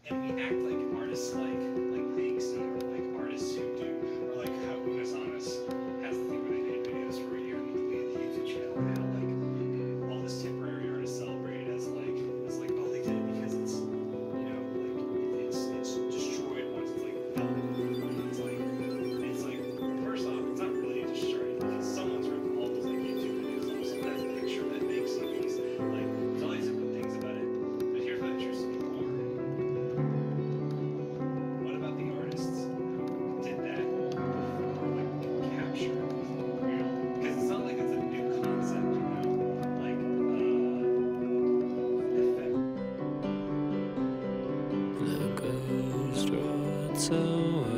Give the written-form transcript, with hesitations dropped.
and we act like artists like Banksy or like artists who do, or like how Jonas has the thing where they made videos for a year and then deleted the YouTube channel, and how like all this temporary artists celebrate as like oh, they did it because it's, you know, like it's destroyed once it's like done. It's like first off, it's not really destroyed because someone's ripped all those like YouTube videos off. So that's a picture that makes you these like there's all these different things about it. But here's what interests me more. What about the artists who did that before like capture? You know, because it's not like it's a new concept, you know, like The ghost road so